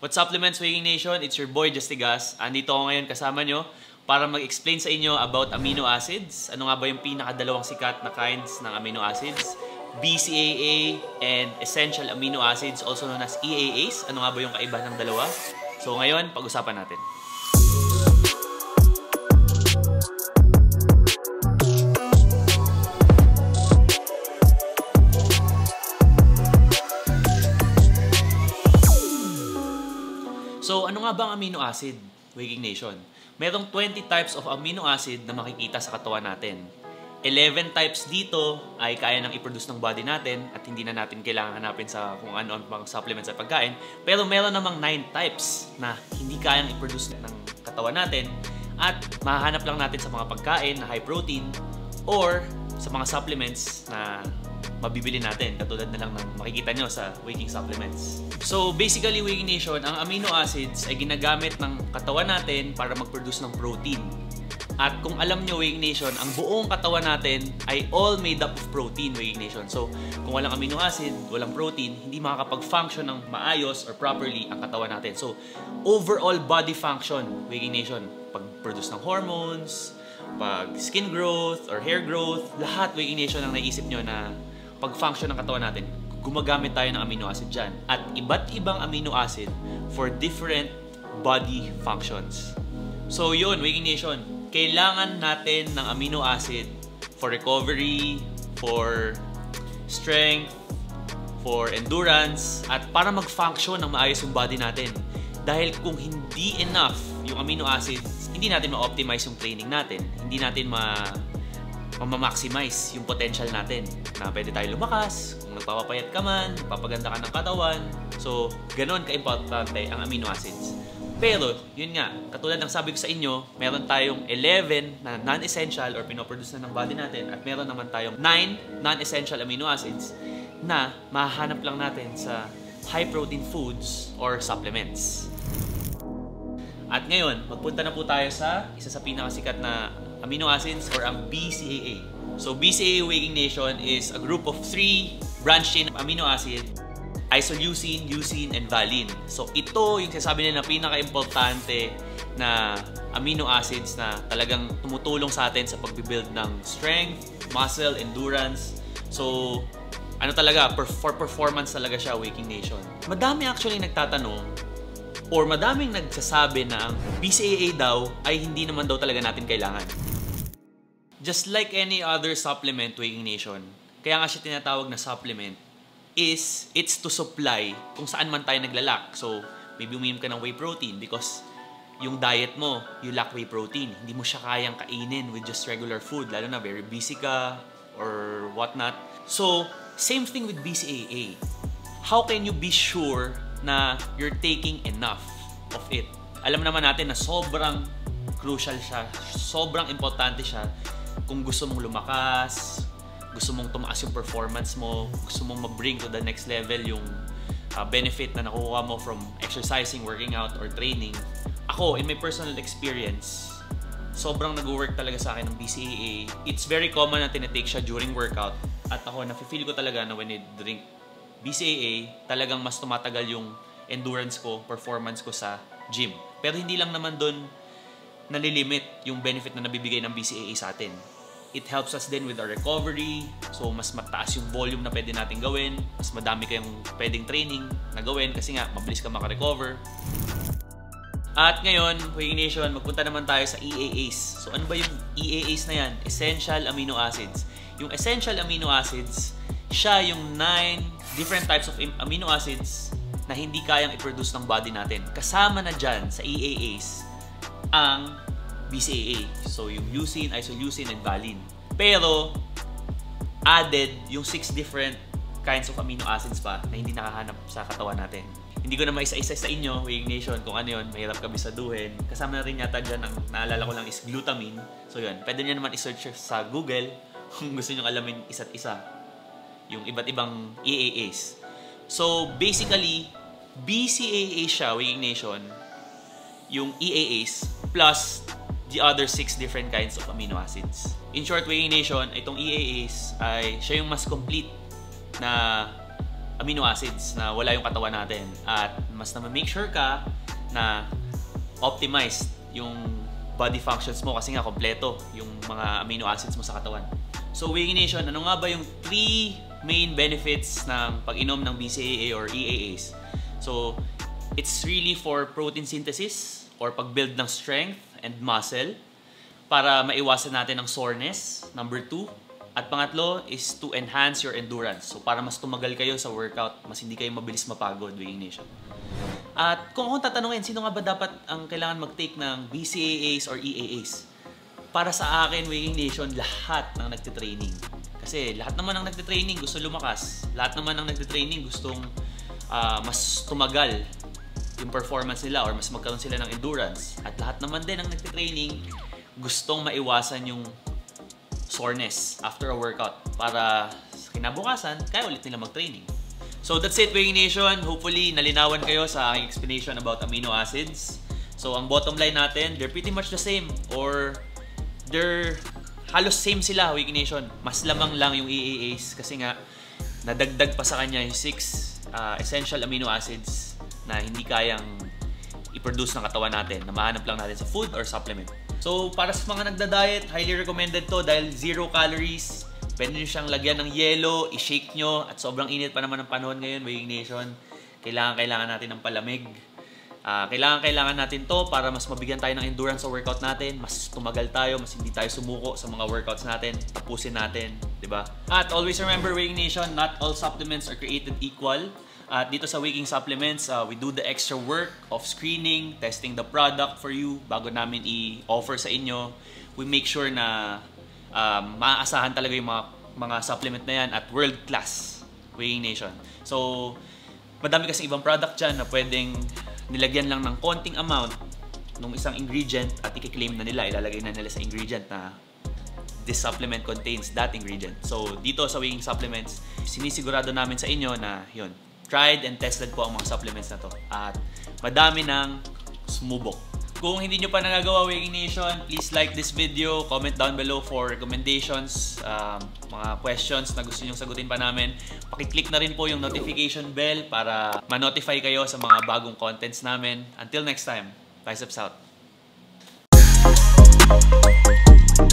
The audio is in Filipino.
What's supplements, Waking Nation? It's your boy, Justigas. Andito ako ngayon kasama nyo para mag-explain sa inyo about amino acids. Ano nga ba yung pinakadalawang sikat na kinds ng amino acids? BCAA and essential amino acids, also known as EAAs. Ano nga ba yung kaibahan ng dalawa? So ngayon, pag-usapan natin. So, ano nga ba ang amino acid, Waking Nation? Merong 20 types of amino acid na makikita sa katawan natin. 11 types dito ay kaya nang i-produce ng body natin at hindi na natin kailangan hanapin sa kung ano ang supplements at pagkain. Pero meron namang 9 types na hindi kayang i-produce ng katawan natin at mahahanap lang natin sa mga pagkain na high protein or sa mga supplements na mabibili natin, katulad na lang ng makikita nyo sa Waking Supplements. So basically, Waking Nation, ang amino acids ay ginagamit ng katawan natin para mag-produce ng protein. At kung alam nyo, Waking Nation, ang buong katawan natin ay all made up of protein, Waking Nation. So kung walang amino acid, walang protein, hindi makakapag-function ng maayos or properly ang katawan natin. So overall body function, Waking Nation, pag-produce ng hormones, pag skin growth or hair growth, lahat, Waking Nation, ang naisip nyo na pag-function ng katawan natin, gumagamit tayo ng amino acid dyan. At iba't ibang amino acid for different body functions. So yun, Waking Nation, kailangan natin ng amino acid for recovery, for strength, for endurance, at para mag-function ng maayos yung body natin. Dahil kung hindi enough yung amino acids, hindi natin ma-optimize yung training natin. Hindi natin ma-maximize yung potential natin na pwede tayo lumakas, kung nagpapapayat ka man, papaganda ka ng katawan. So, ganun ka-importante ang amino acids. Pero, yun nga, katulad ng sabi ko sa inyo, meron tayong 11 na non-essential or pinoproduce na ng body natin at meron naman tayong 9 non-essential amino acids na mahahanap lang natin sa high-protein foods or supplements. At ngayon, magpunta na po tayo sa isa sa pinakasikat na amino acids or ang BCAA. So BCAA, Waking Nation, is a group of 3 branched chain amino acid: isoleucine, leucine, and valine. So ito yung sasabi nila na pinaka-importante na amino acids na talagang tumutulong sa atin sa pagbibuild ng strength, muscle, endurance. So ano talaga, for performance talaga siya, Waking Nation. Madami actually nagtatanong or madaming nagsasabi na ang BCAA daw ay hindi naman daw talaga natin kailangan. Just like any other supplement, Waking Nation, kaya nga siya tinatawag na supplement, is it's to supply kung saan man tayo naglalak. So, maybe uminom ka ng whey protein because yung diet mo, you lack whey protein. Hindi mo siya kayang kainin with just regular food, lalo na very busy ka or whatnot. So, same thing with BCAA. How can you be sure na you're taking enough of it? Alam naman natin na sobrang crucial siya, sobrang importante siya kung gusto mong lumakas, gusto mong tumaas yung performance mo, gusto mong ma-bring to the next level yung benefit na nakukuha mo from exercising, working out, or training. Ako, in my personal experience, sobrang nag-work talaga sa akin ng BCAA. It's very common na tinitake siya during workout. At ako, nafe-feel ko talaga na when I drink BCAA, talagang mas tumatagal yung endurance ko, performance ko sa gym. Pero hindi lang naman doon nalilimit yung benefit na nabibigay ng BCAA sa atin. It helps us then with our recovery. So, mas mataas yung volume na pwede natin gawin. Mas madami kayong pwedeng training na gawin kasi nga, mabilis ka makarecover. At ngayon, Waking Nation, magpunta naman tayo sa EAAs. So, ano ba yung EAAs na yan? Essential amino acids. Yung essential amino acids, siya yung 9 different types of amino acids na hindi kayang i-produce ng body natin. Kasama na dyan sa EAAs ang BCAA. So, yung leucine, isoleucine, and valine. Pero, added yung 6 different kinds of amino acids pa na hindi nakahanap sa katawan natin. Hindi ko na maisa-isa sa inyo, Waking Nation, kung ano yun, mahirap kabisaduhin. Kasama na rin yata dyan, ang naalala ko lang is glutamine. So, yun, pwede nyo naman i-search sa Google kung gusto nyo alamin isa't isa yung iba't ibang EAAs. So, basically, BCAA siya, Waking Nation, yung EAAs plus the other 6 different kinds of amino acids. In short, Waking Nation, itong EAAs ay siya yung mas complete na amino acids na wala yung katawan natin. At mas na make sure ka na optimized yung body functions mo kasi nga kompleto yung mga amino acids mo sa katawan. So Weighing Nation, ano nga ba yung 3 main benefits ng pag-inom ng BCAA or EAAs? So it's really for protein synthesis or pag-build ng strength and muscle para maiwasan natin ang soreness, number 2. At pangatlo is to enhance your endurance. So para mas tumagal kayo sa workout, mas hindi kayo mabilis mapagod, Weighing Nation. At kung akong tatanungin, sino nga ba dapat ang kailangan mag-take ng BCAAs or EAAs? Para sa akin, Weighing Nation, lahat ng nagtitraining. Kasi lahat naman ng nagtitraining gusto lumakas. Lahat naman ng nagtitraining gustong mas tumagal yung performance nila or mas magkaroon sila ng endurance. At lahat naman din ng nagtitraining gustong maiwasan yung soreness after a workout para kinabukasan, kaya ulit nila mag-training. So that's it, Weighing Nation. Hopefully, nalinawan kayo sa aking explanation about amino acids. So ang bottom line natin, they're pretty much the same or they're halos same sila, Weighing Nation. Mas lamang lang yung EAAs kasi nga nadagdag pa sa kanya yung 6 essential amino acids na hindi kayang i-produce ng katawan natin na mahanap lang natin sa food or supplement. So, para sa mga nagda-diet, highly recommended to dahil 0 calories. Pwede nyo siyang lagyan ng yelo, i-shake nyo, at sobrang init pa naman ng panahon ngayon, Weighing Nation. Kailangan natin ng palamig. Kailangan natin to para mas mabigyan tayo ng endurance sa workout natin, mas tumagal tayo, mas hindi tayo sumuko sa mga workouts natin, tapusin natin, di ba? At always remember, Weighing Nation, not all supplements are created equal. At dito sa Waking Supplements, we do the extra work of screening, testing the product for you bago namin i-offer sa inyo. We make sure na maaasahan talaga yung mga supplement na yan at world-class, Weighing Nation. So, madami kasing ibang product dyan na pwedeng nilagyan lang ng konting amount ng isang ingredient at i-claim na nila, ilalagay na nila sa ingredient na this supplement contains that ingredient. So, dito sa Waking Supplements, sinisigurado namin sa inyo na yun, tried and tested po ang mga supplements na to. At madami ng sumubok. Kung hindi nyo pa nagagawa, Weighing Nation, please like this video, comment down below for recommendations, mga questions na gusto nyo sagutin pa namin. Pakiclick na rin po yung notification bell para ma-notify kayo sa mga bagong contents namin. Until next time, biceps out!